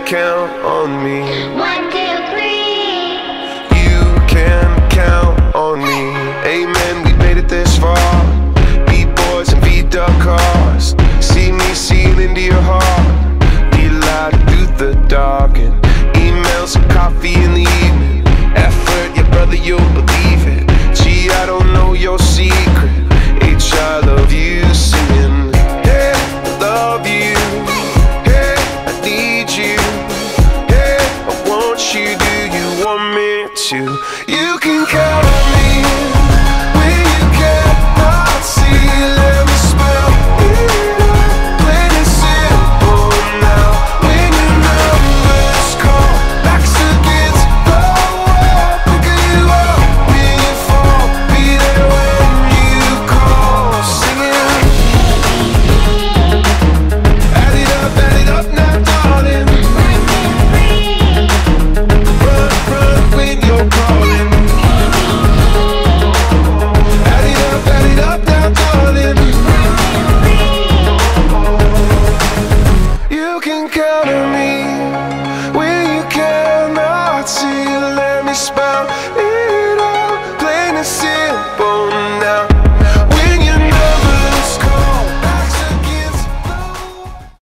count on me. 1, 2, 3. You can count on me. Amen, we made it this far. Beat boys and beat up cars. See me seal into your heart. Be light through the dark. And emails and coffee in the evening. Effort, yeah brother, you'll believe it. Gee, I don't know your secret. H, I love you, singing. Hey, I love you. Hey, I need you. Hey, I want you. Do you want me to? You can count on me. When you cannot see, let me spell it out. Plain and simple now. When your numbers call, backs against the wall, picking you up when you fall. Be there when you call, singing. Add it up now, darling. Run, run when you're calling. Add it up now, darling. You can count on me.